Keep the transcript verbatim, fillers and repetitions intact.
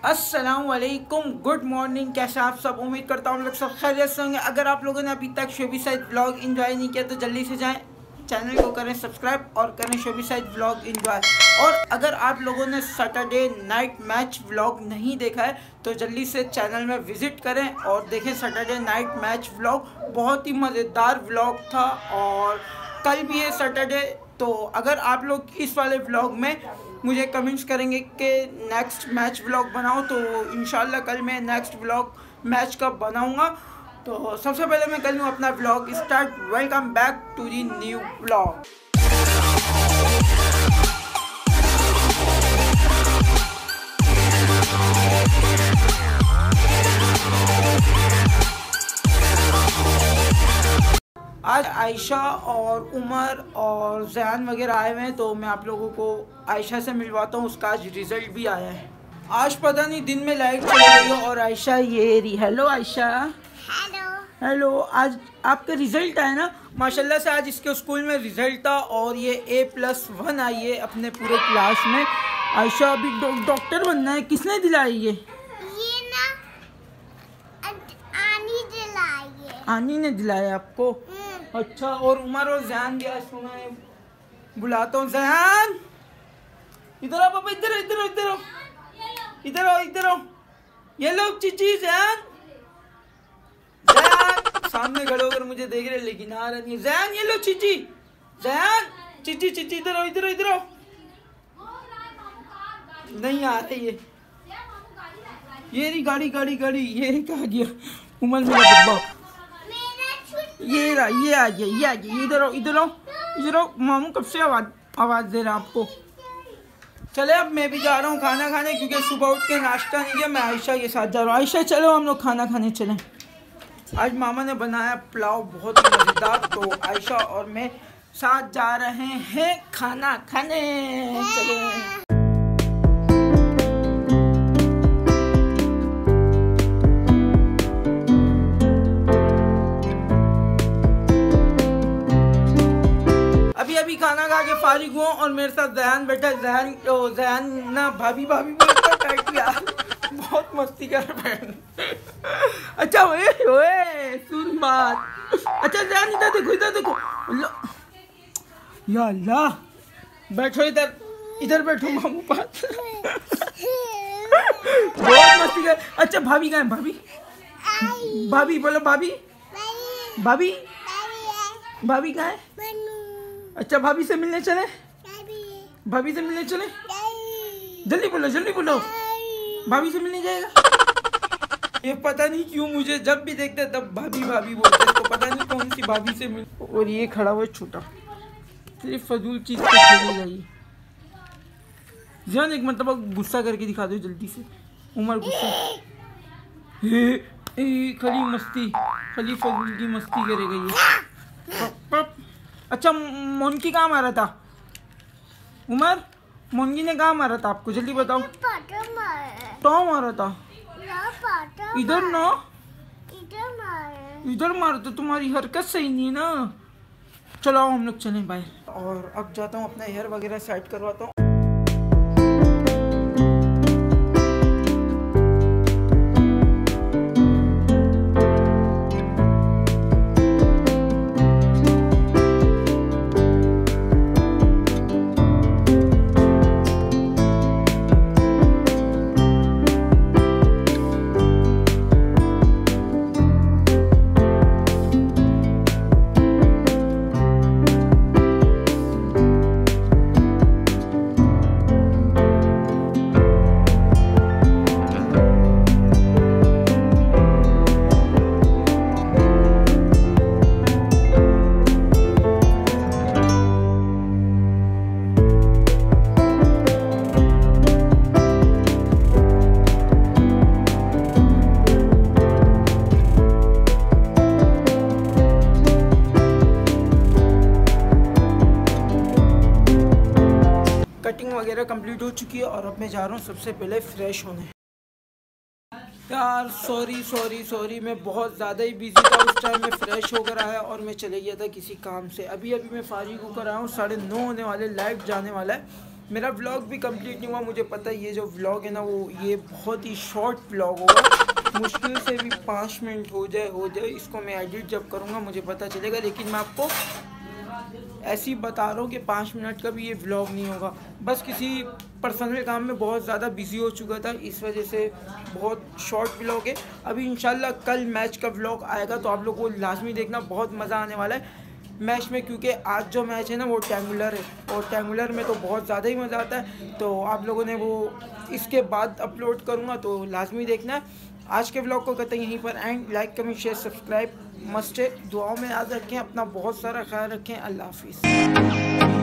अस्सलाम वालेकुम, good morning. कैसे आप सब? उम्मीद करता हूँ हम लोग सब खैरियत से होंगे। अगर आप लोगों ने अभी तक शोबी साइड व्लॉग एंजॉय नहीं किया तो जल्दी से जाएं, चैनल को करें सब्सक्राइब और करें शोबी साइड व्लॉग एंजॉय। और अगर आप लोगों ने सैटरडे नाइट मैच व्लॉग नहीं देखा है तो जल्दी से चैनल में विज़िट करें और देखें सैटरडे नाइट मैच व्लॉग। बहुत ही मज़ेदार व्लॉग था और कल भी है सैटरडे। तो अगर आप लोग इस वाले व्लॉग में मुझे कमेंट्स करेंगे कि नेक्स्ट मैच व्लॉग बनाओ तो इंशाल्लाह कल मैं नेक्स्ट व्लॉग मैच का बनाऊंगा। तो सबसे पहले मैं कर लूँ अपना vlog start. Welcome back to the new vlog. आज आयशा और उमर और जैन वगैरह आए हुए हैं तो मैं आप लोगों को आयशा से मिलवाता हूँ। उसका आज रिज़ल्ट भी आया है। आज पता नहीं दिन में लाइट चली गई है और आयशा ये रही। हेलो आयशा। Hello hello. आज आपका रिज़ल्ट आया ना? माशाल्लाह से आज इसके स्कूल में रिज़ल्ट था और ये ए प्लस वन आई है अपने पूरे क्लास में। आयशा अभी डॉक्टर बनना है। किसने दिलाई ये? ये ना आनी दिलाई है। आनी ने दिलाया आपको? अच्छा। और उमर और जैन भी आज सुना है। बुलाता हूँ जैन, इधर आओ पापा, इधर इधर इधर आओ, इधर आओ इधर आओ। ये लो चीची। जैन जैन सामने खड़े होकर मुझे देख रहे लेकिन आ रहा नहीं। जैन ये लो चीची। जैन चीची चीची इधर आओ इधर इधर आओ। नहीं आ रही है। ये रही गाड़ी गाड़ी गाड़ी। ये कहाँ गया उमर मेरा डब्बा? ये रहा, ये आ गया ये आ गया। इधर आओ इधर आओ इधर आओ। मामू कब से आवाज आवाज दे रहा आपको? चले अब मैं भी जा रहा हूँ खाना खाने क्योंकि सुबह उठ के नाश्ता नहीं किया। मैं आयशा के साथ जा रहा हूँ। आयशा चलो हम लोग खाना खाने चलें। आज मामा ने बनाया पुलाव बहुत ही मज़ेदार, तो आयशा और मैं साथ जा रहे हैं खाना खाने। चलो। अभी खाना खा के फारिग हुआ और मेरे साथ जैन बैठा। जैन जैन ना भाभी भाभी बोलता बैठ यार, बहुत मस्ती कर रहे हैं। अच्छा ओए ओए सुन बात। अच्छा जैन इधर देखो इधर देखो। या अल्लाह बैठो इधर इधर बैठो मामू पास। बहुत मस्ती कर। अच्छा भाभी कहाँ है? भाभी भाभी बोलो भाभी भाभी भाभी कहाँ है? अच्छा भाभी से मिलने चले? भाभी से मिलने चले? जल्दी बोलो जल्दी बोलो। भाभी से मिलने जाएगा? ये पता नहीं क्यों मुझे जब भी देखते तब भाभी भाभी बोलते हैं, तो पता नहीं कौन सी भाभी से मिल। और ये खड़ा हुआ छोटा सिर्फ फजूल चीज पे खेलेगा ये। जान एक मतलब गुस्सा करके दिखा दो जल्दी से। उमर गुस्सा हे ए, खाली मस्ती खाली फजूल की मस्ती करेगा ये। अच्छा मोनकी कहाँ मारा था? उमर मोनकी ने कहाँ मारा था आपको? जल्दी बताओ। तो मारा था इधर ना इधर मारा तो तुम्हारी हरकत सही नहीं है ना। चलो हम लोग चलें बाहर। और अब जाता हूँ अपना हेयर वगैरह सेट करवाता हूँ। कटिंग वगैरह कंप्लीट हो चुकी है और अब मैं जा रहा हूँ सबसे पहले फ्रेश होने। यार सॉरी सॉरी सॉरी मैं बहुत ज़्यादा ही बिजी था उस टाइम। मैं फ्रेश होकर आया और मैं चले गया था किसी काम से। अभी अभी मैं फारिग होकर आया हूँ। साढ़े नौ होने वाले, लाइट जाने वाला है। मेरा व्लॉग भी कंप्लीट नहीं हुआ, मुझे पता है ये जो व्लॉग है ना वो ये बहुत ही शॉर्ट व्लॉग होगा, मुश्किल से भी पाँच मिनट हो जाए हो जाए इसको मैं एडिट जब करूँगा मुझे पता चलेगा, लेकिन मैं आपको ऐसे ही बता रहा हूँ कि पाँच मिनट का भी ये व्लॉग नहीं होगा। बस किसी पर्सनल काम में बहुत ज़्यादा बिजी हो चुका था, इस वजह से बहुत शॉर्ट व्लॉग है। अभी इंशाल्लाह कल मैच का व्लॉग आएगा तो आप लोग को लाजमी देखना, बहुत मज़ा आने वाला है मैच में, क्योंकि आज जो मैच है ना वो ट्रायंगुलर है और ट्रायंगुलर में तो बहुत ज़्यादा ही मज़ा आता है। तो आप लोगों ने वो इसके बाद अपलोड करूँगा तो लाजमी देखना है। आज के व्लॉग को करते हैं यहीं पर end. Like comment share subscribe must है। दुआओं में याद रखें, अपना बहुत सारा ख्याल रखें। अल्लाह हाफिज़।